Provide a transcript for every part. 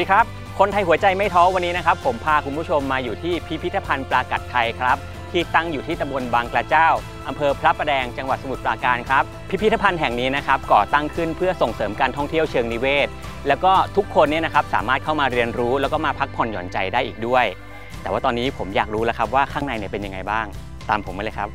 วัสดีครับคนไทยหัวใจไม่ท้อวันนี้นะครับผมพาคุณผู้ชมมาอยู่ที่พิพิธภัณฑ์ปลากัดไทยครับที่ตั้งอยู่ที่ตำบลบางกระเจ้าอำเภอพระประแดงจังหวัดสมุทรปราการครับพิพิธภัณฑ์แห่งนี้นะครับก่อตั้งขึ้นเพื่อส่งเสริมการท่องเที่ยวเชิงนิเวศแล้วก็ทุกคนเนี่ยนะครับสามารถเข้ามาเรียนรู้แล้วก็มาพักผ่อนหย่อนใจได้อีกด้วยแต่ว่าตอนนี้ผมอยากรู้แล้วครับว่าข้างในเนี่ยเป็นยังไงบ้างตามผมมาเลยครับ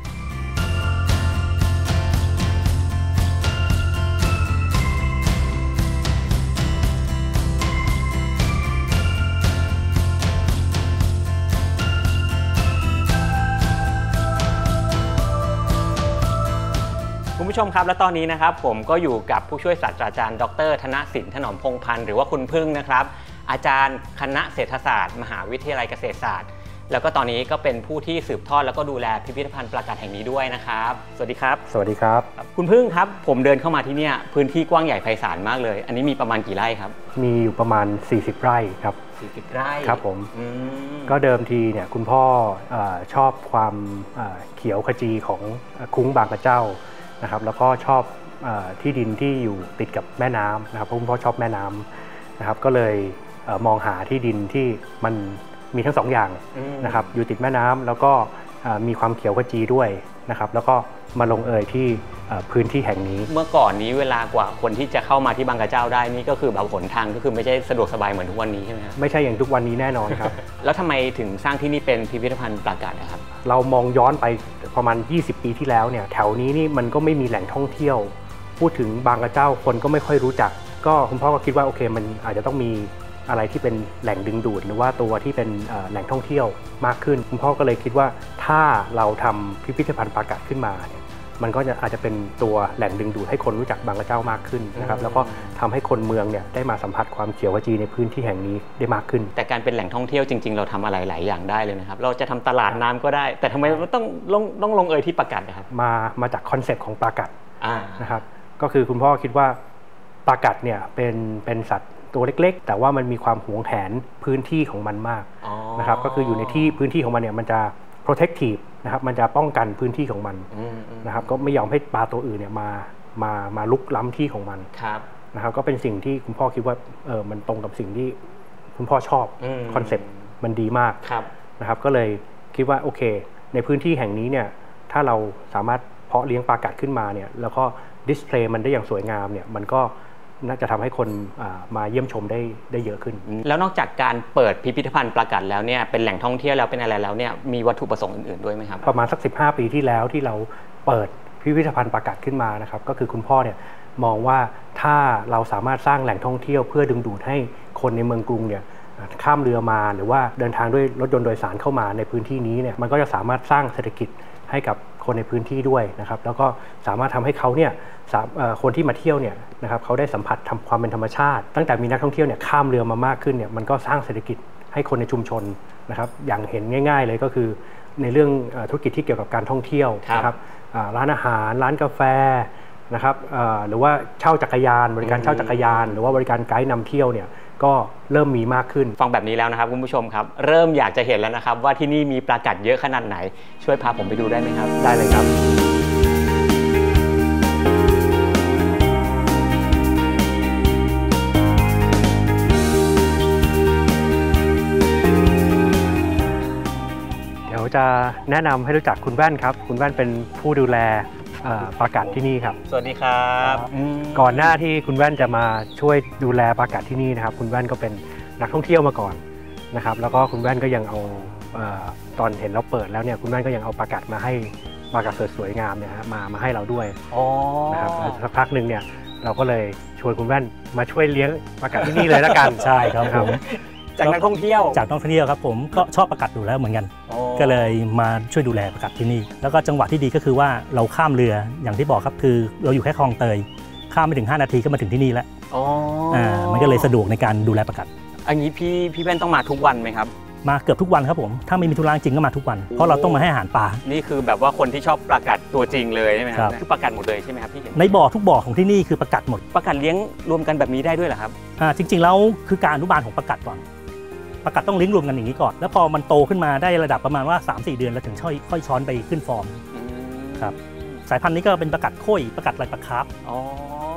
คุณผู้ชมครับและตอนนี้นะครับผมก็อยู่กับผู้ช่วยศาสตราจารย์ดร.ธนสินถนอมพงษ์พันธ์หรือว่าคุณพึ่งนะครับอาจารย์คณะเศรษฐศาสตร์มหาวิทยาลัยเกษตรศาสตร์แล้วก็ตอนนี้ก็เป็นผู้ที่สืบทอดแล้วก็ดูแลพิพิธภัณฑ์ปลากัดแห่งนี้ด้วยนะครับสวัสดีครับสวัสดีครับคุณพึ่งครับผมเดินเข้ามาที่นี่พื้นที่กว้างใหญ่ไพศาลมากเลยอันนี้มีประมาณกี่ไร่ครับมีอยู่ประมาณ40ไร่ครับ 40ไร่ครับผมก็เดิมทีเนี่ยคุณพ่อชอบความเขียวขจีของคุ้งบางกระเจ้านะครับแล้วก็ชอบที่ดินที่อยู่ติดกับแม่น้ำนะครับเพราะคุณพ่อชอบแม่น้ำนะครับก็เลยมองหาที่ดินที่มันมีทั้งสองอย่างนะครับอยู่ติดแม่น้ำแล้วก็มีความเขียวขจีด้วยนะครับแล้วก็มาลงเอยที่พื้นที่แห่งนี้เมื่อก่อนนี้เวลากว่าคนที่จะเข้ามาที่บางกระเจ้าได้นี่ก็คือแบบหนทางก็คือไม่ใช่สะดวกสบายเหมือนทุกวันนี้ใช่ไหมครับไม่ใช่อย่างทุกวันนี้แน่นอนครับแล้วทำไมถึงสร้างที่นี่เป็นพิพิธภัณฑ์ปลากัดนะครับเรามองย้อนไปประมาณ20ปีที่แล้วเนี่ยแถวนี้นี่มันก็ไม่มีแหล่งท่องเที่ยวพูดถึงบางกระเจ้าคนก็ไม่ค่อยรู้จักก็คุณพ่อก็คิดว่าโอเคมันอาจจะต้องมีอะไรที่เป็นแหล่งดึงดูดหรือว่าตัวที่เป็นแหล่งท่องเที่ยวมากขึ้นคุณพ่อก็เลยคิดว่าถ้าเราทำพิพิธภัณฑ์ปลากัดขึ้นมาเนี่ยมันก็อาจจะเป็นตัวแหล่งดึงดูดให้คนรู้จักบางกระเจ้ามากขึ้นนะครับแล้วก็ทำให้คนเมืองเนี่ยได้มาสัมผัสความเขียวขจีในพื้นที่แห่งนี้ได้มากขึ้นแต่การเป็นแหล่งท่องเที่ยวจริงๆเราทำอะไรหลายอย่างได้เลยนะครับเราจะทำตลาดน้ำก็ได้แต่ทำไมต้องลงเอยที่ปลากัดนะครับมาจากคอนเซ็ปต์ของปลากัดนะครับก็คือคุณพ่อคิดว่าปลากัดเนี่ยเป็นสัตว์ตัวเล็กๆแต่ว่ามันมีความหวงแหนพื้นที่ของมันมากนะครับก็คืออยู่ในที่พื้นที่ของมันเนี่ยมันจะ protective นะครับมันจะป้องกันพื้นที่ของมันนะครับก็ไม่ยอมให้ปลาตัวอื่นเนี่ยมาลุกล้ำที่ของมันนะครับก็เป็นสิ่งที่คุณพ่อคิดว่ามันตรงกับสิ่งที่คุณพ่อชอบคอนเซ็ปต์มันดีมากนะครับก็เลยคิดว่าโอเคในพื้นที่แห่งนี้เนี่ยถ้าเราสามารถเพาะเลี้ยงปลากัดขึ้นมาเนี่ยแล้วก็ดิสเพลย์มันได้อย่างสวยงามเนี่ยมันก็น่าจะทำให้คนมาเยี่ยมชมได้เยอะขึ้นแล้วนอกจากการเปิดพิพิธภัณฑ์ปลากัดแล้วเนี่ยเป็นแหล่งท่องเที่ยวแล้วเป็นอะไรแล้วเนี่ยมีวัตถุประสงค์อื่นๆด้วยไหมครับประมาณสัก15ปีที่แล้วที่เราเปิดพิพิธภัณฑ์ปลากัดขึ้นมานะครับก็คือคุณพ่อเนี่ยมองว่าถ้าเราสามารถสร้างแหล่งท่องเที่ยวเพื่อดึงดูดให้คนในเมืองกรุงเนี่ยข้ามเรือมาหรือว่าเดินทางด้วยรถยนต์โดยสารเข้ามาในพื้นที่นี้เนี่ยมันก็จะสามารถสร้างเศรษฐกิจให้กับคนในพื้นที่ด้วยนะครับแล้วก็สามารถทำให้เขาเนี่ยคนที่มาเที่ยวเนี่ยนะครับเขาได้สัมผัสทำความเป็นธรรมชาติตั้งแต่มีนักท่องเที่ยวเนี่ยข้ามเรือมามากขึ้นเนี่ยมันก็สร้างเศรษฐกิจให้คนในชุมชนนะครับอย่างเห็นง่ายๆเลยก็คือในเรื่องธุรกิจที่เกี่ยวกับการท่องเที่ยวนะครับร้านอาหารร้านกาแฟนะครับหรือว่าเช่าจักรยานบริการเช่าจักรยานหรือว่าบริการไกด์นำเที่ยวเนี่ยก็เริ่มมีมากขึ้นฟังแบบนี้แล้วนะครับคุณผู้ชมครับเริ่มอยากจะเห็นแล้วนะครับว่าที่นี่มีปลากัดเยอะขนาดไหนช่วยพาผมไปดูได้ไหมครับได้เลยครับเดี๋ยวจะแนะนำให้รู้จักคุณแว่นครับคุณแว่นเป็นผู้ดูแลปลากัดที่นี่ครับสวัสดีครับก่อนหน้าที่คุณแว่นจะมาช่วยดูแลปลากัดที่นี่นะครับคุณแว่นก็เป็นนักท่องเที่ยวมาก่อนนะครับแล้วก็คุณแว่นก็ยังเอาตอนเห็นเราเปิดแล้วเนี่ยคุณแว่นก็ยังเอาปลากัดมาให้ปลากัดสวยงามเนี่ยมาให้เราด้วยนะครับสักพักหนึ่งเนี่ยเราก็เลยชวนคุณแว่นมาช่วยเลี้ยงปลากัดที่นี่เลยละกันใช่ครับผมจากนักท่องเที่ยวครับผมก็ชอบปลากัดอยู่แล้วเหมือนกันก็เลยมาช่วยดูแลปลากัดที่นี่แล้วก็จังหวะที่ดีก็คือว่าเราข้ามเรืออย่างที่บอกครับคือเราอยู่แค่คลองเตยข้ามไม่ถึง5นาทีก็มาถึงที่นี่แล้วมันก็เลยสะดวกในการดูแลปลากัดอันนี้พี่แว่นต้องมาทุกวันไหมครับมาเกือบทุกวันครับผมถ้าไม่มีธุระจริงก็มาทุกวันเพราะเราต้องมาให้อาหารปลานี่คือแบบว่าคนที่ชอบปลากัดตัวจริงเลยใช่ไหมครับคือปลากัดหมดเลยใช่ไหมครับที่เห็นในบ่อทุกบ่อของที่นี่คือปลากัดหมดปลากัดเลี้ยงรวมกันแบบนี้ได้ด้วยเหรอครับจริงๆแล้วคือการอนุบาลของปลากัดก่อนปลากัดต้องเลี้ยงรวมกันอย่างนี้ก่อนแล้วพอมันโตขึ้นมาได้ระดับประมาณว่า 3-4 เดือนแล้วถึงค่อยช้อนไปขึ้นฟอร์มครับสายพันธุ์นี้ก็เป็นปลากัดโค้ยปลากัดลายปลาคาร์ฟ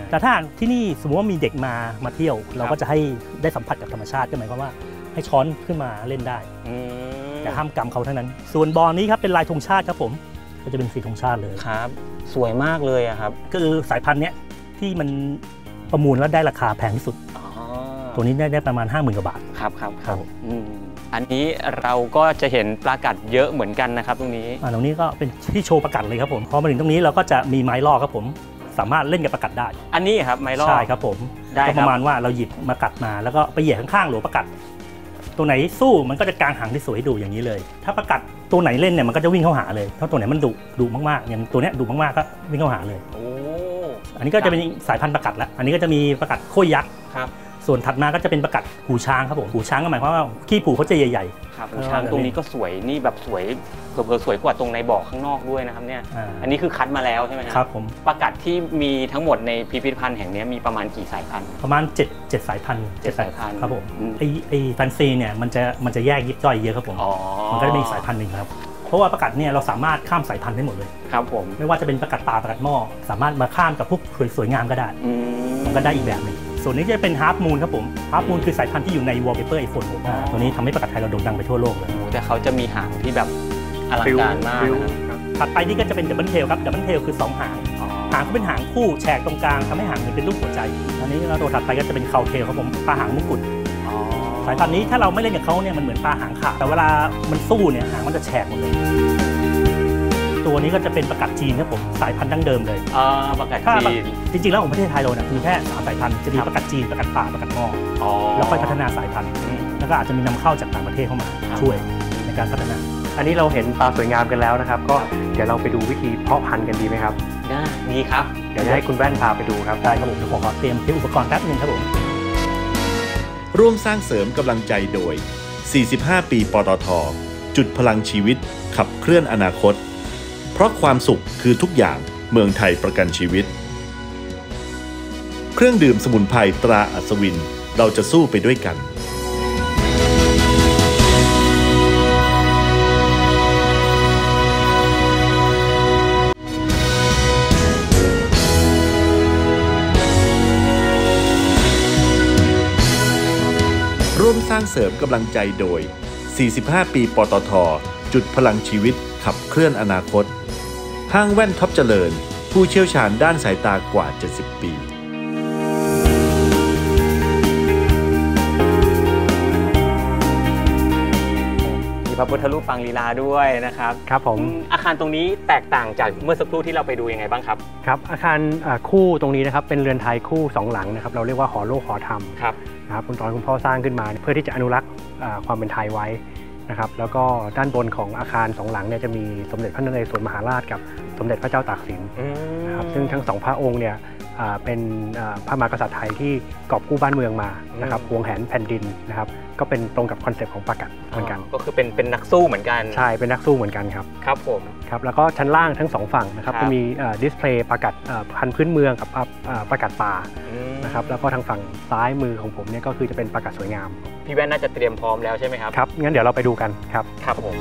แต่ถ้าที่นี่สมมติว่ามีเด็กมาเที่ยวเราก็จะให้ได้สัมผัสกับธรรมชาติก็หมายความว่าให้ช้อนขึ้นมาเล่นได้แต่ห้ามกำเขาเท่านั้นส่วนบ่อนี้ครับเป็นลายธงชาติครับผมก็จะเป็นสีธงชาติเลยครับสวยมากเลยอะครับก็คือสายพันธุ์เนี้ยที่มันประมูลแล้วได้ราคาแพงที่สุดตัวนี้ได้ประมาณ 50,000 กว่าบาทครับอันนี้เราก็จะเห็นปลากัดเยอะเหมือนกันนะครับตรงนี้ก็เป็นที่โชว์ปลากัดเลยครับผมพอมาถึงตรงนี้เราก็จะมีไม้ล่อครับผมสามารถเล่นกับปลากัดได้อันนี้ครับไม้ล่อใช่ครับผมได้ประมาณว่าเราหยิบมากัดมาแล้วก็ไปเหยียบข้างๆหรือปลากัดตัวไหนสู้มันก็จะกางหางที่สวยให้ดูอย่างนี้เลยถ้าปลากัดตัวไหนเล่นเนี่ยมันก็จะวิ่งเข้าหาเลยถ้าตัวไหนมันดุมากๆอย่างตัวเนี้ยดุมากๆก็วิ่งเข้าหาเลยอันนี้ก็จะเป็นสายพันธุ์ปลากัดละอันนี้ก็จะมีปลากัดโค้ยยักษ์ส่วนถัดมาก็จะเป็นปลากัดหูช้างครับผมหูช้างก็หมายความว่าขี้ผูเขาจะใหญ่ๆครับหูช้างตรงนี้ก็สวยนี่แบบสวยเผลอๆสวยกว่าตรงในบ่อข้างนอกด้วยนะครับเนี่ยอันนี้คือคัดมาแล้วใช่ไหมครับผมปลากัดที่มีทั้งหมดในพิพิธภัณฑ์แห่งนี้มีประมาณกี่สายพันธุ์ประมาณ7สายพันธุ์ 7สายพันธุ์ครับผมไอแฟนซีเนี่ยมันจะแยกยิบย่อยเยอะครับผมมันก็จะมีสายพันธุ์หนึ่งครับเพราะว่าปลากัดเนี่ยเราสามารถข้ามสายพันธุ์ได้หมดเลยครับผมไม่ว่าจะเป็นปลากัดตาปลากัดหม้อสามารถมาข้ามกับพวกสวยงามก็ได้มันก็ได้อีกแบบหนึ่งส่วนนี้จะเป็นฮาร์ปมูนครับผมฮาร์ปมูนคือสายพันธุ์ที่อยู่ในวอลเปเปอร์ไอโฟนตัวนี้ทำให้ปลากัดไทยเราโด่งดังไปทั่วโลกเลยแต่เขาจะมีหางที่แบบอลังการมากนะครับถัดไปนี่ก็จะเป็นดับเบิลเทลครับดับเบิลเทลคือ2หางก็เป็นหางคู่แฉกตรงกลางทำให้หางเป็นรูปหัวใจอันนี้เราตัวถัดไปก็จะเป็นเคาเทลครับผมปลาหางมุกุฎสายพันธุ์นี้ถ้าเราไม่เล่นกับเขาเนี่ยมันเหมือนปลาหางขาดแต่เวลามันสู้เนี่ยหางมันจะแฉกหมดเลยตัวนี้ก็จะเป็นปลากัดจีนครับผมสายพันธุ์ดั้งเดิมเลยปลากัดจีนจริงๆแล้วของประเทศไทยเราเนี่ยมีแค่3สายพันธุ์จะมีปลากัดจีนปลากัดป่าปลากัดหม้อแล้วค่อยพัฒนาสายพันธุ์แล้วก็อาจจะมีนำเข้าจากต่างประเทศเข้ามาช่วยในการพัฒนาอันนี้เราเห็นปลาสวยงามกันแล้วนะครับก็เดี๋ยวเราไปดูวิธีเพาะพันธุ์กันดีไหมครับดีครับเดี๋ยวให้คุณแว่นพาไปดูครับได้ครับผมเดี๋ยวผมขอเตรียมอุปกรณ์แป๊บนึงครับผมร่วมสร้างเสริมกำลังใจโดย45 ปีปตท.จุดพลังชีวิตขับเคลื่อนอนาคตเพราะความสุขคือทุกอย่างเมืองไทยประกันชีวิตเครื่องดื่มสมุนไพรตราอัศวินเราจะสู้ไปด้วยกันร่วมสร้างเสริมกำลังใจโดย45 ปีปตท.จุดพลังชีวิตขับเคลื่อนอนาคตห้างแว่นท็อปเจริญผู้เชี่ยวชาญด้านสายตากว่า70 ปีมีพระพุทธรูปปางลีลาด้วยนะครับครับผมอาคารตรงนี้แตกต่างจากเมื่อสักครู่ที่เราไปดูยังไงบ้างครับครับอาคารคู่ตรงนี้นะครับเป็นเรือนไทยคู่2หลังนะครับเราเรียกว่าหอโลกหอธรรมนะครับคุณพ่อสร้างขึ้นมาเพื่อที่จะอนุรักษ์ความเป็นไทยไว้นะครับแล้วก็ด้านบนของอาคาร2หลังเนี่ยจะมีสมเด็จพระนเรศวรมหาราชกับสมเด็จพระเจ้าตากสินนะครับซึ่งทั้ง2พระองค์เนี่ยเป็นพระมหากษัตริย์ไทยที่กอบกู้บ้านเมืองมานะครับหวงแหนแผ่นดินนะครับก็เป็นตรงกับคอนเซ็ปต์ของปลากัดเหมือนกันก็คือเป็นนักสู้เหมือนกันใช่เป็นนักสู้เหมือนกันครับครับผมครับแล้วก็ชั้นล่างทั้ง2ฝั่งนะครับจะมีดิสเพลย์ปลากัดพันธุ์พื้นเมืองกับปลากัดป่านะครับแล้วก็ทางฝั่งซ้ายมือของผมเนี่ยก็คือจะเป็นปลากัดสวยงามพี่แว่นน่าจะเตรียมพร้อมแล้วใช่ไหมครับครับงั้นเดี๋ยวเราไปดูกันครับครับผม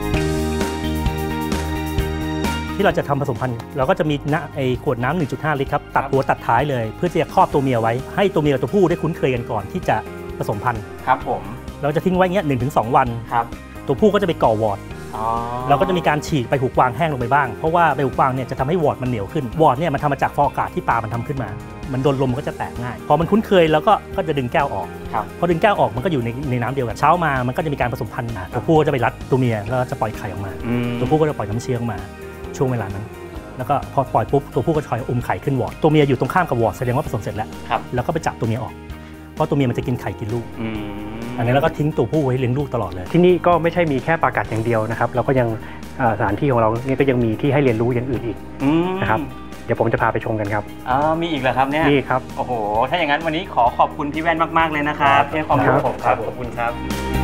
ที่เราจะทำผสมพันธุ์เราก็จะมีขวดน้ำ 1.5 ลิตรครับตัดหัวตัดท้ายเลยเพื่อที่จะครอบตัวเมียไว้ให้ตัวเมียกับตัวผู้ได้คุ้นเคยกันก่อนที่จะผสมพันธุ์ครับผมเราจะทิ้งไว้เงี้ย 1-2 วันครับตัวผู้ก็จะไปก่อวอร์ดเราก็จะมีการฉีกใบหูกวางแห้งลงไปบ้างเพราะว่าใบหูกวางเนี่ยจะทำให้วอร์ดมันเหนียวขึ้นวอร์ดเนี่ยมันทำมาจากฟองอากาศที่ปลามันทำขึ้นมามันโดนลมมันก็จะแตกง่ายพอมันคุ้นเคยแล้วก็จะดึงแก้วออกพอดึงแก้วออกมันก็อยู่ในน้ำเดียวกันเช้ามามันก็จะมีการผสมพันธุ์ตัวผู้ก็จะไปรัดตัวเมียแล้วจะปล่อยไข่ออกมาตัวผู้ก็จะปล่อยน้ำเชื้อออกมาช่วงเวลานั้นแล้วก็พอปล่อยปุ๊บตัวผู้ก็คอยไข่ขึ้นวอร์ดตัวเมียอยู่ตรงข้ามกับวอร์ดแสดงว่าผสมเสร็จแล้วก็ไปจับตัวเมียออกเพราะตัวเมียมันจะกินไข่กินลูกอันนี้เราก็ทิ้งตัวผู้ไว้เลี้ยงลูกตลอดเลยที่นี่ก็ไม่ใช่มีแค่ปลากัดอย่างเดียวนะครับเราก็ยังสถานที่ของเราเนี่ยก็ยังมีที่ให้เรียนรู้อย่างอื่นอีกนะครับเดี๋ยวผมจะพาไปชมกันครับมีอีกเหรอครับเนี่ยมีครับโอ้โหถ้าอย่างนั้นวันนี้ขอบคุณพี่แว่นมากๆเลยนะครับที่ให้ความรู้ผมครับขอบคุณครับ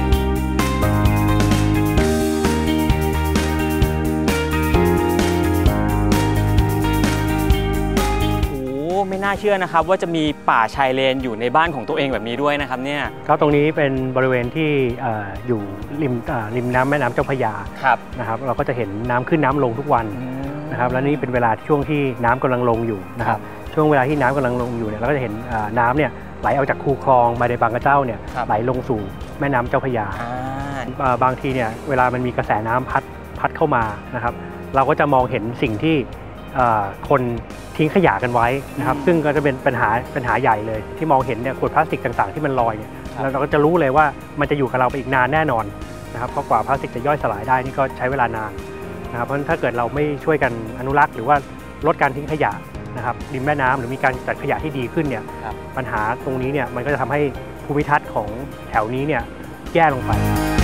ไม่น่าเชื่อนะครับว่าจะมีป่าชายเลนอยู่ในบ้านของตัวเองแบบนี้ด้วยนะครับเนี่ยก็ตรงนี้เป็นบริเวณที่อยู่ริมน้ำแม่น้ำเจ้าพระยานะครับเราก็จะเห็นน้ำขึ้นน้ำลงทุกวันนะครับและนี่เป็นเวลาช่วงที่น้ำกำลังลงอยู่นะครับช่วงเวลาที่น้ำกำลังลงอยู่เนี่ยเราก็จะเห็นน้ำเนี่ยไหลออกจากคูคลองมาในบางกระเจ้าเนี่ยไหลลงสู่แม่น้ำเจ้าพระยาบางทีเนี่ยเวลามันมีกระแสน้ำพัดเข้ามานะครับเราก็จะมองเห็นสิ่งที่คนทิ้งขยะกันไว้นะครับซึ่งก็จะเป็นปัญหาใหญ่เลยที่มองเห็นเนี่ยขวดพลาสติกต่างๆที่มันลอยเนี่ยเราก็จะรู้เลยว่ามันจะอยู่กับเราไปอีกนานแน่นอนนะครับเพราะกว่าพลาสติกจะย่อยสลายได้นี่ก็ใช้เวลานานนะครับเพราะฉะนั้นถ้าเกิดเราไม่ช่วยกันอนุรักษ์หรือว่าลดการทิ้งขยะนะครับริมแม่น้ำหรือมีการจัดขยะที่ดีขึ้นเนี่ยปัญหาตรงนี้เนี่ยมันก็จะทำให้ภูมิทัศน์ของแถวนี้เนี่ยแย่ลงไป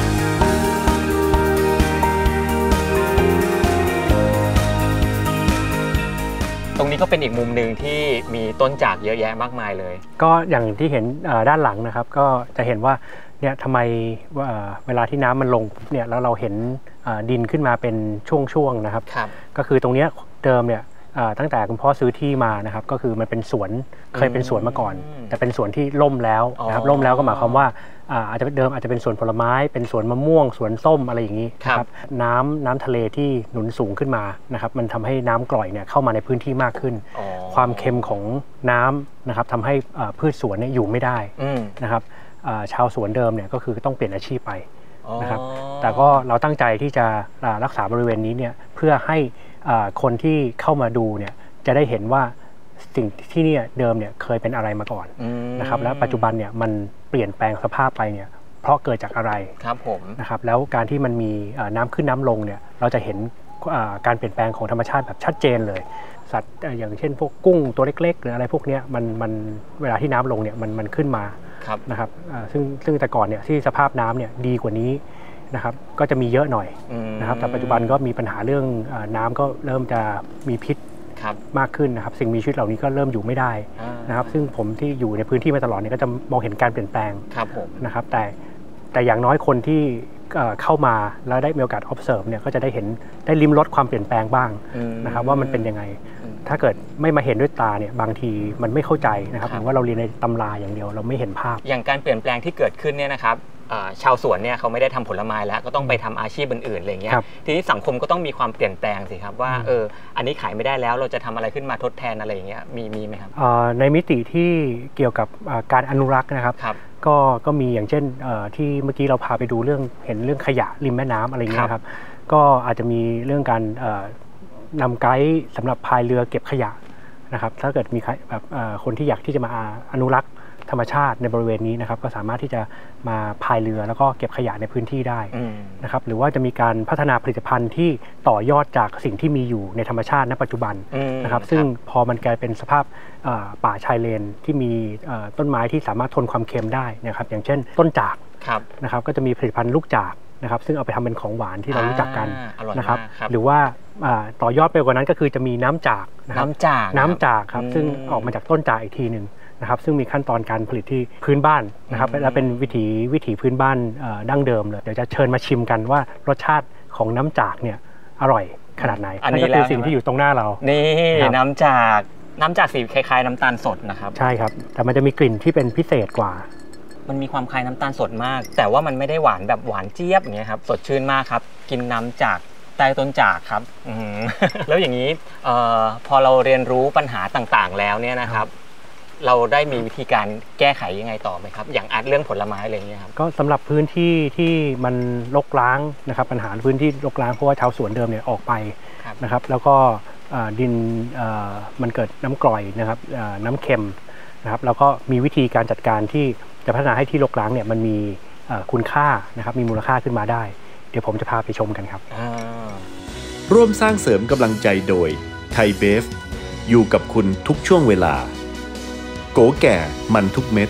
ตรงนี้ก็เป็นอีกมุมหนึ่งที่มีต้นจากเยอะแยะมากมายเลยก็อย่างที่เห็นด้านหลังนะครับก็จะเห็นว่าเนี่ยทำไมเวลาที่น้ำมันลงเนี่ยแล้วเราเห็นดินขึ้นมาเป็นช่วงๆนะครับก็คือตรงนี้เดิมเนี่ยตั้งแต่คุณพ่อซื้อที่มานะครับก็คือมันเป็นสวนเคยเป็นสวนมาก่อนแต่เป็นสวนที่ล่มแล้วนะครับล่มแล้วก็หมายความว่าอาจจะเดิมอาจจะเป็นสวนผลไม้เป็นสวนมะม่วงสวนส้มอะไรอย่างนี้ครับน้ำทะเลที่หนุนสูงขึ้นมานะครับมันทำให้น้ำกร่อยเนี่ยเข้ามาในพื้นที่มากขึ้นความเค็มของน้ำนะครับทำให้พืชสวนเนี่ยอยู่ไม่ได้นะครับชาวสวนเดิมเนี่ยก็คือต้องเปลี่ยนอาชีพไปนะครับแต่ก็เราตั้งใจที่จะรักษาบริเวณนี้เนี่ยเพื่อให้คนที่เข้ามาดูเนี่ยจะได้เห็นว่าสิ่งที่นี่เดิมเนี่ยเคยเป็นอะไรมาก่อนนะครับแล้วปัจจุบันเนี่ยมันเปลี่ยนแปลงสภาพไปเนี่ยเพราะเกิดจากอะไรครับผมนะครับแล้วการที่มันมีน้ำขึ้นน้ำลงเนี่ยเราจะเห็นการเปลี่ยนแปลงของธรรมชาติแบบชัดเจนเลยสัตว์อย่างเช่นพวกกุ้งตัวเล็กๆหรืออะไรพวกนี้มันเวลาที่น้ำลงเนี่ยมันขึ้นมานะครับซึ่งแต่ก่อนเนี่ยที่สภาพน้ำเนี่ยดีกว่านี้นะครับก็จะมีเยอะหน่อยนะครับแต่ปัจจุบันก็มีปัญหาเรื่องน้ำก็เริ่มจะมีพิษมากขึ้นนะครับสิ่งมีชีวิตเหล่านี้ก็เริ่มอยู่ไม่ได้นะครับซึ่งผมที่อยู่ในพื้นที่มาตลอดเนี่ยก็จะมองเห็นการเปลี่ยนแปลงนะครับแต่อย่างน้อยคนที่เข้ามาแล้วได้มีโอกาส observe เนี่ยก็จะได้ลิ้มรสความเปลี่ยนแปลงบ้างนะครับว่ามันเป็นยังไงถ้าเกิดไม่มาเห็นด้วยตาเนี่ยบางทีมันไม่เข้าใจนะครับหรือว่าเราเรียนในตำราอย่างเดียวเราไม่เห็นภาพอย่างการเปลี่ยนแปลงที่เกิดขึ้นเนี่ยนะครับชาวสวนเนี่ยเขาไม่ได้ทำผลไม้แล้วก็ต้องไปทำอาชีพอื่นๆอะไรเงี้ยทีนี้สังคมก็ต้องมีความเปลี่ยนแปลงสิครับว่าอันนี้ขายไม่ได้แล้วเราจะทำอะไรขึ้นมาทดแทนอะไรอย่างเงี้ยมีไหมครับในมิติที่เกี่ยวกับการอนุรักษ์นะครับก็มีอย่างเช่นที่เมื่อกี้เราพาไปดูเห็นเรื่องขยะริมแม่น้ำอะไรเงี้ยครับก็อาจจะมีเรื่องการนำไกด์สำหรับพายเรือเก็บขยะนะครับถ้าเกิดมีแบบคนที่อยากที่จะมาอนุรักษ์ธรรมชาติในบริเวณนี้นะครับก็สามารถที่จะมาพายเรือแล้วก็เก็บขยะในพื้นที่ได้นะครับหรือว่าจะมีการพัฒนาผลิตภัณฑ์ที่ต่อยอดจากสิ่งที่มีอยู่ในธรรมชาติณปัจจุบันนะครับซึ่งพอมันกลายเป็นสภาพป่าชายเลนที่มีต้นไม้ที่สามารถทนความเค็มได้นะครับอย่างเช่นต้นจากนะครับก็จะมีผลิตภัณฑ์ลูกจากนะครับซึ่งเอาไปทำเป็นของหวานที่เรารู้จักกันนะครับหรือว่าต่อยอดไปกว่านั้นก็คือจะมีน้ำจากครับซึ่งออกมาจากต้นจากอีกทีหนึ่งนะครับซึ่งมีขั้นตอนการผลิตที่พื้นบ้านนะครับและเป็นวิถีพื้นบ้านดั้งเดิมเลยเดี๋ยวจะเชิญมาชิมกันว่ารสชาติของน้ำจากเนี่ยอร่อยขนาดไหนนั่นก็คือสิ่งที่อยู่ตรงหน้าเรานี่น้ำจากสีคล้ายๆน้ำตาลสดนะครับใช่ครับแต่มันจะมีกลิ่นที่เป็นพิเศษกว่ามันมีความคล้ายน้ำตาลสดมากแต่ว่ามันไม่ได้หวานแบบหวานเจี๊ยบอย่างเงี้ยครับสดชื่นมากครับกินน้ำจากใต้ต้นจากครับแล้วอย่างนี้พอเราเรียนรู้ปัญหาต่างๆแล้วเนี่ยนะครับเราได้มีวิธีการแก้ไขยังไงต่อไหมครับอย่างเรื่องผลไม้อะไรอย่างเงี้ยครับก็สำหรับพื้นที่ที่มันรกร้างนะครับปัญหาพื้นที่รกร้างเพราะว่าชาวสวนเดิมเนี่ยออกไปนะครับแล้วก็ดินมันเกิดน้ำกร่อยนะครับน้ำเค็มนะครับแล้วก็มีวิธีการจัดการที่จะพัฒนาให้ที่รกร้างเนี่ยมันมีคุณค่านะครับมีมูลค่าขึ้นมาได้เดี๋ยวผมจะพาไปชมกันครับร่วมสร้างเสริมกำลังใจโดยไทยเบฟอยู่กับคุณทุกช่วงเวลาโกแก่มันทุกเม็ด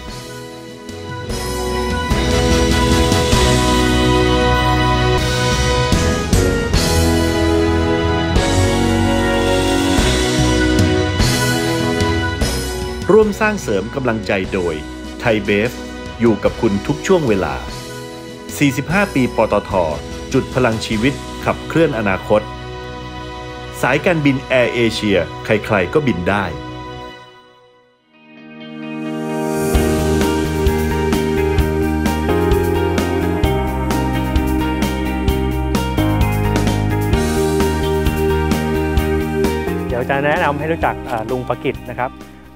ร่วมสร้างเสริมกำลังใจโดยไทยเบฟอยู่กับคุณทุกช่วงเวลา45 ปีปตท.จุดพลังชีวิตขับเคลื่อนอนาคตสายการบินแอร์เอเชียใครๆก็บินได้จะแนะนำให้รู้จักลุงประกิตนะครับ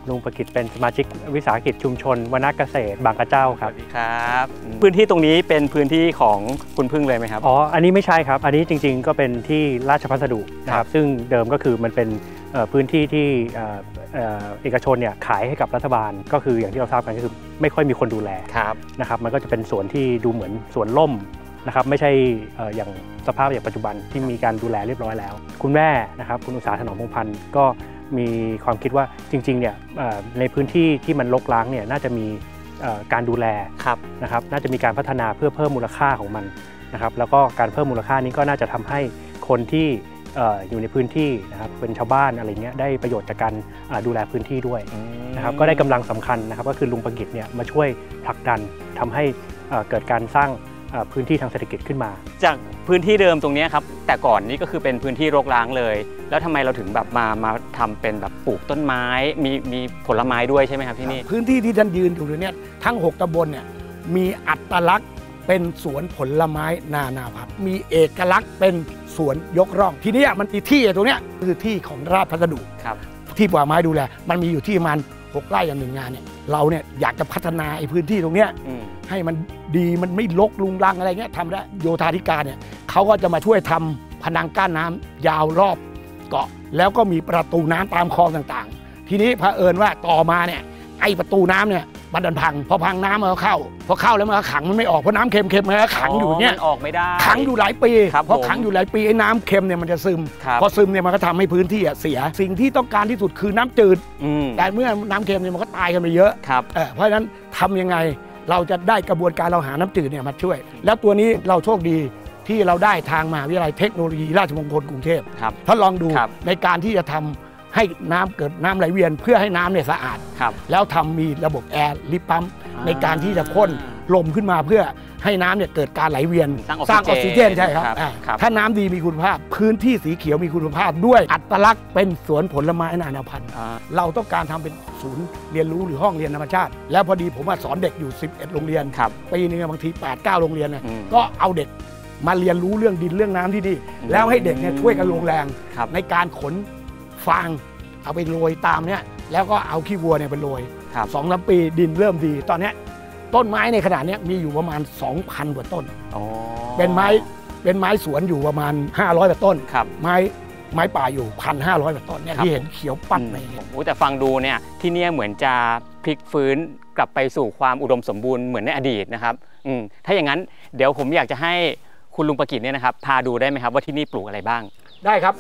ลุงประกิตเป็นสมาชิกวิสาหกิจชุมชนวนาเกษตรบางกระเจ้าครับสวัสดีครับพื้นที่ตรงนี้เป็นพื้นที่ของคุณพึ่งเลยไหมครับอันนี้ไม่ใช่ครับอันนี้จริงๆก็เป็นที่ราชพัสดุนะครับซึ่งเดิมก็คือมันเป็นพื้นที่ที่เอกชนเนี่ยขายให้กับรัฐบาลก็คืออย่างที่เราทราบกันก็คือไม่ค่อยมีคนดูแลนะครับมันก็จะเป็นสวนที่ดูเหมือนสวนล่มนะครับไม่ใช่อย่างสภาพอย่างปัจจุบันที่มีการดูแลเรียบร้อยแล้วคุณแม่นะครับคุณอุษาถนอมพงษ์พันธ์ก็มีความคิดว่าจริงๆเนี่ยในพื้นที่ที่มันรกร้างเนี่ยน่าจะมีการดูแลนะครับน่าจะมีการพัฒนาเพื่อเพิ่มมูลค่าของมันนะครับแล้วก็การเพิ่มมูลค่านี้ก็น่าจะทำให้คนที่อยู่ในพื้นที่นะครับเป็นชาวบ้านอะไรเงี้ยได้ประโยชน์จากการดูแลพื้นที่ด้วยนะครับก็ได้กำลังสำคัญนะครับก็คือลุงประกิตเนี่ยมาช่วยผลักดันทำให้เกิดการสร้างพื้นที่ทางเศรษฐกิจขึ้นมาจากพื้นที่เดิมตรงนี้ครับแต่ก่อนนี้ก็คือเป็นพื้นที่รกร้างเลยแล้วทำไมเราถึงแบบมาทำเป็นแบบปลูกต้นไม้มีผลไม้ด้วยใช่ไหมครับที่นี่พื้นที่ที่ท่านยืนอยู่เนี่ยทั้ง6ตำบลเนี่ยมีอัตลักษณ์เป็นสวนผลไม้นานาพันธุ์มีเอกลักษณ์เป็นสวนยกร่องทีนี้มันมีที่ตรงนี้คือที่ของราชพัสดุที่ป่าไม้ดูแลมันมีอยู่ที่ประมาณ6 ไร่อย่าง1 งานเนี่ยเราเนี่ยอยากจะพัฒนาไอ้พื้นที่ตรงเนี้ยให้มันดีมันไม่รกรุงรังอะไรเงี้ยทำได้โยธาธิการเนี่ยเขาก็จะมาช่วยทำพนังกั้นน้ำยาวรอบเกาะแล้วก็มีประตูน้ำตามคลองต่างๆทีนี้เผอิญว่าต่อมาเนี่ยไอ้ประตูน้ำเนี่ยมันดันพังพอพังน้ำมันก็เข้าพอเข้าแล้วมันก็ขังมันไม่ออกเพราะน้ำเค็มมันก็ขังอยู่เนี่ยออกไม่ได้ขังอยู่หลายปีพอขังอยู่หลายปีไอ้น้ำเค็มเนี่ยมันจะซึมพอซึมเนี่ยมันก็ทำให้พื้นที่เสียสิ่งที่ต้องการที่สุดคือน้ำจืดแต่เมื่อน้ำเค็มเนี่ยมันก็ตายกันไปเยอะเพราะฉะนั้นทำยังไงเราจะได้กระบวนการเราหาน้ำจืดเนี่ยมาช่วยแล้วตัวนี้เราโชคดีที่เราได้ทางมหาวิทยาลัยเทคโนโลยีราชมงคลกรุงเทพท่านลองดูในการที่จะทำให้น้ำเกิดน้ำไหลเวียนเพื่อให้น้ำเนี่ยสะอาดแล้วทำมีระบบแอร์ลิฟต์ปั๊มในการที่จะพ่นลมขึ้นมาเพื่อให้น้ำเนี่ยเกิดการไหลเวียนสร้างออกซิเจนใช่ครับถ้าน้ำดีมีคุณภาพพื้นที่สีเขียวมีคุณภาพด้วยอัตลักษณ์เป็นสวนผลไม้นานาพันธุ์เราต้องการทำเป็นศูนย์เรียนรู้หรือห้องเรียนธรรมชาติแล้วพอดีผมสอนเด็กอยู่11 โรงเรียนปีนึงบางที 8-9 โรงเรียนเนี่ยก็เอาเด็กมาเรียนรู้เรื่องดินเรื่องน้ำที่นี่แล้วให้เด็กเนี่ยช่วยกันลงแรงในการขนฟางเอาไปโรยตามเนี่ยแล้วก็เอาขี้วัวเนี่ยไปโรย2-3 ปีดินเริ่มดีตอนนี้ต้นไม้ในขนาดนี้มีอยู่ประมาณ 2,000 กว่าต้นเป็นไม้สวนอยู่ประมาณ500 กว่าต้นไม้ป่าอยู่ 1,500 กว่าต้นเนี่ยที่เห็นเขียวปั้นไปแต่ฟังดูเนี่ยที่นี่เหมือนจะพลิกฟื้นกลับไปสู่ความอุดมสมบูรณ์เหมือนในอดีตนะครับถ้าอย่างนั้นเดี๋ยวผมอยากจะให้คุณลุงประกิตเนี่ยนะครับพาดูได้ไหมครับว่าที่นี่ปลูกอะไรบ้างได้ครับ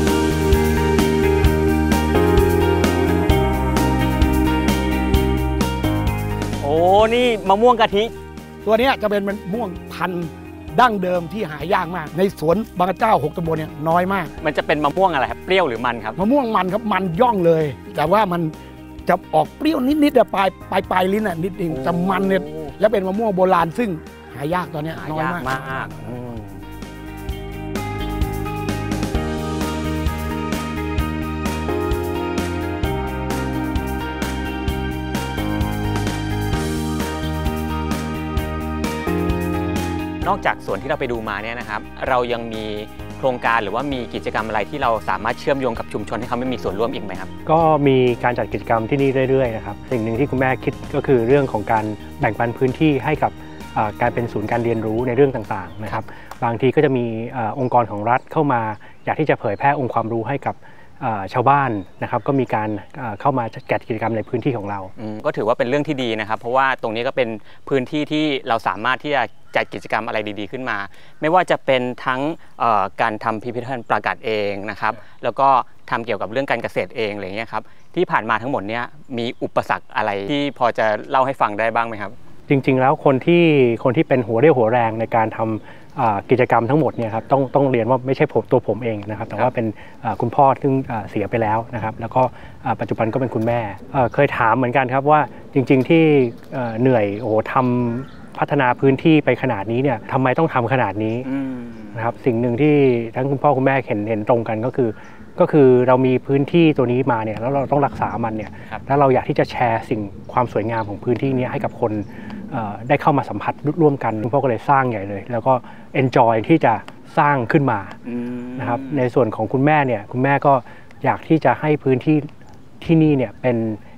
โอ้นี่มะม่วงกะทิตัวนี้จะเป็นมะม่วงพันธุ์ดั้งเดิมที่หายากมากในสวนบางกระเจ้า6 ตำบลเนี่ยน้อยมากมันจะเป็นมะม่วงอะไรครับเปรี้ยวหรือมันครับมะม่วงมันครับมันย่องเลยแต่ว่ามันจะออกเปรี้ยวนิดๆแต่ปลายลิ้นนิดนึงแต่มันเนี่ยแล้วเป็นมะม่วงโบราณซึ่งหายากตอนนี้น้อยมากนอกจากส่วนที่เราไปดูมาเนี่ยนะครับเรายังมีโครงการหรือว่ามีกิจกรรมอะไรที่เราสามารถเชื่อมโยงกับชุมชนให้เขาไม่มีส่วนร่วมอีกไหมครับก็มีการจัดกิจกรรมที่นี่เรื่อยๆนะครับสิ่งหนึ่งที่คุณแม่คิดก็คือเรื่องของการแบ่งปันพื้นที่ให้กับการเป็นศูนย์การเรียนรู้ในเรื่องต่างๆนะครับบางทีก็จะมีองค์กรของรัฐเข้ามาอยากที่จะเผยแพร่องค์ความรู้ให้กับชาวบ้านนะครับก็มีการเข้ามาจัดกิจกรรมในพื้นที่ของเราก็ถือว่าเป็นเรื่องที่ดีนะครับเพราะว่าตรงนี้ก็เป็นพื้นที่ที่เราสามารถที่จะจัดกิจกรรมอะไรดีๆขึ้นมาไม่ว่าจะเป็นทั้งการทำพิพิธภัณฑ์ปรากัดเองนะครับแล้วก็ทำเกี่ยวกับเรื่องการเกษตรเองอะไรเงี้ยครับที่ผ่านมาทั้งหมดเนี้ยมีอุปสรรคอะไรที่พอจะเล่าให้ฟังได้บ้างไหมครับจริงๆแล้วคนที่เป็นหัวเรี่ยวหัวแรงในการทำกิจกรรมทั้งหมดเนี่ยครับต้องเรียนว่าไม่ใช่ตัวผมเองนะครับแต่ว่าเป็นคุณพ่อซึ่งเสียไปแล้วนะครับแล้วก็ปัจจุบันก็เป็นคุณแม่เคยถามเหมือนกันครับว่าจริงๆที่เหนื่อยทำพัฒนาพื้นที่ไปขนาดนี้เนี่ยทำไมต้องทำขนาดนี้นะครับสิ่งหนึ่งที่ทั้งคุณพ่อคุณแม่เห็นตรงกันก็คือเรามีพื้นที่ตัวนี้มาเนี่ยแล้วเราต้องรักษามันเนี่ยแล้วเราอยากที่จะแชร์ความสวยงามของพื้นที่นี้ให้กับคนได้เข้ามาสัมผัสร่วมกันคุณพ่อก็เลยสร้างใหญ่เลยแล้วก็ enjoy ที่จะสร้างขึ้นมานะครับในส่วนของคุณแม่เนี่ยคุณแม่ก็อยากที่จะให้พื้นที่ที่นี่เนี่ยเป็น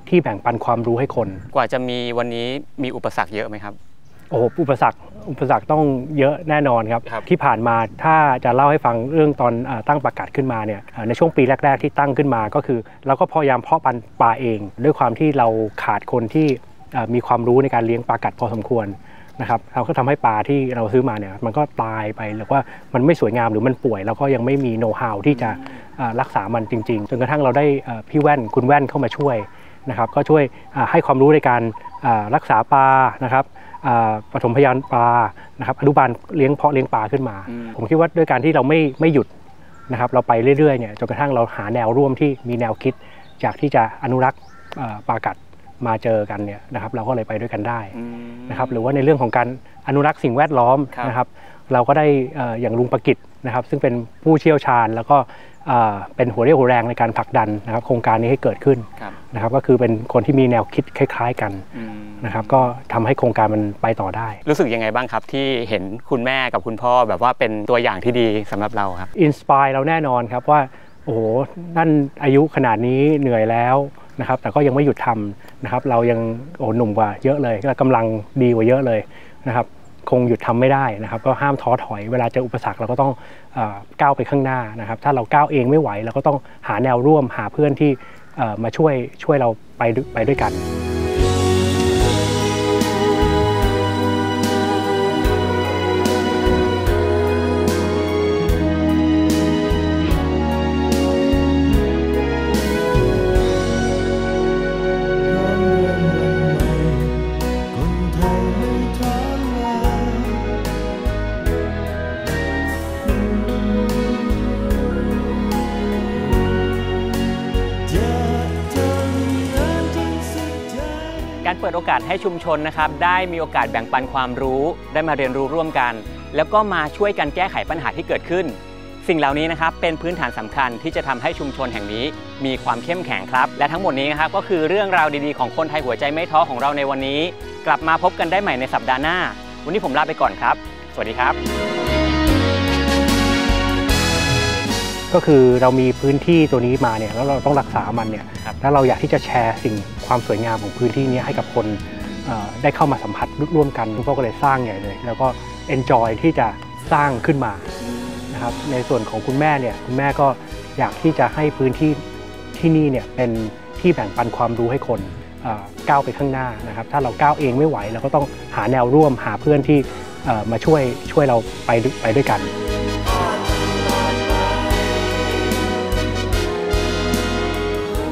ที่แบ่งปันความรู้ให้คนกว่าจะมีวันนี้มีอุปสรรคเยอะไหมครับโอ้โหอุปสรรคต้องเยอะแน่นอนครับที่ผ่านมาถ้าจะเล่าให้ฟังเรื่องตอนตั้งปลากัดขึ้นมาเนี่ยในช่วงปีแรกๆที่ตั้งขึ้นมาก็คือเราก็พยายามเพาะพันธุ์ปลาเองด้วยความที่เราขาดคนที่มีความรู้ในการเลี้ยงปลากัดพอสมควรนะครับเราก็ทำให้ปลาที่เราซื้อมาเนี่ยมันก็ตายไปหรือว่ามันไม่สวยงามหรือมันป่วยแล้วก็ยังไม่มีโน้ตฮาวที่จะรักษามันจริงๆจนกระทั่งเราได้พี่แว่นคุณแว่นเข้ามาช่วยนะครับก็ช่วยให้ความรู้ในการรักษาปลานะครับปฐมพยาบาลปลานะครับอนุบาลเลี้ยงเพาะเลี้ยงปลาขึ้นมาผมคิดว่าด้วยการที่เราไม่หยุดนะครับเราไปเรื่อยๆเนี่ยจนกระทั่งเราหาแนวร่วมที่มีแนวคิดจากที่จะอนุรักษ์ปลากัดมาเจอกันเนี่ยนะครับเราก็เลยไปด้วยกันได้นะครับหรือว่าในเรื่องของการอนุรักษ์สิ่งแวดล้อมนะครับเราก็ได้อย่างลุงประกิตนะครับซึ่งเป็นผู้เชี่ยวชาญแล้วก็เป็นหัวเรี่ยวหัวแรงในการผลักดันนะครับโครงการนี้ให้เกิดขึ้นนะครับก็คือเป็นคนที่มีแนวคิดคล้ายๆกันนะครับก็ทำให้โครงการมันไปต่อได้รู้สึกยังไงบ้างครับที่เห็นคุณแม่กับคุณพ่อแบบว่าเป็นตัวอย่างที่ดีสำหรับเราครับอินสปายเราแน่นอนครับว่าโอ้โหนั่นอายุขนาดนี้เหนื่อยแล้วนะครับแต่ก็ยังไม่หยุดทำนะครับเรายังหนุ่มกว่าเยอะเลยและกำลังดีกว่าเยอะเลยนะครับคงหยุดทำไม่ได้นะครับก็ห้ามท้อถอยเวลาเจออุปสรรคเราก็ต้องก้าวไปข้างหน้านะครับถ้าเราก้าวเองไม่ไหวเราก็ต้องหาแนวร่วมหาเพื่อนที่มาช่วยเราไปด้วยกันการเปิดโอกาสให้ชุมชนนะครับได้มีโอกาสแบ่งปันความรู้ได้มาเรียนรู้ร่วมกันแล้วก็มาช่วยกันแก้ไขปัญหาที่เกิดขึ้นสิ่งเหล่านี้นะครับเป็นพื้นฐานสำคัญที่จะทำให้ชุมชนแห่งนี้มีความเข้มแข็งครับและทั้งหมดนี้นะครับก็คือเรื่องราวดีๆของคนไทยหัวใจไม่ท้อของเราในวันนี้กลับมาพบกันได้ใหม่ในสัปดาห์หน้าวันนี้ผมลาไปก่อนครับสวัสดีครับก็คือเรามีพื้นที่ตัวนี้มาเนี่ยแล้วเราต้องรักษามันเนี่ยแล้วเราอยากที่จะแชร์สิ่งความสวยงามของพื้นที่นี้ให้กับคนได้เข้ามาสัมผัสร่วมกันคุณพ่อก็เลยสร้างใหญ่เลยแล้วก็เอนจอยที่จะสร้างขึ้นมานะครับในส่วนของคุณแม่เนี่ยคุณแม่ก็อยากที่จะให้พื้นที่ที่นี่เนี่ยเป็นที่แบ่งปันความรู้ให้คนก้าวไปข้างหน้านะครับถ้าเราก้าวเองไม่ไหวเราก็ต้องหาแนวร่วมหาเพื่อนที่มาช่วยเราไปด้วยกัน